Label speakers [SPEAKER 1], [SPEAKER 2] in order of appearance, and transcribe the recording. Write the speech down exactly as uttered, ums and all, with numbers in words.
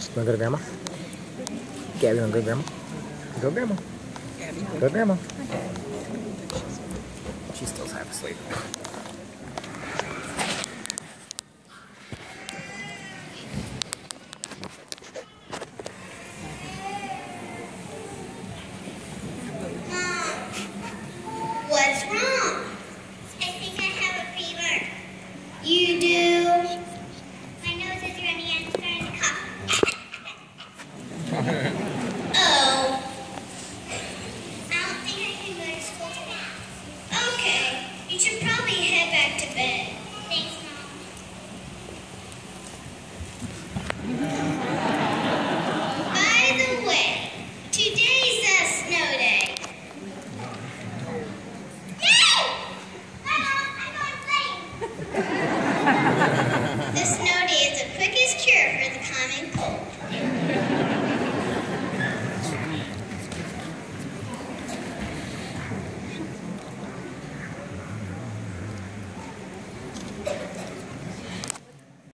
[SPEAKER 1] You wanna go to grandma? Gabby, you wanna go to grandma? Go grandma. Go grandma. She's still half asleep.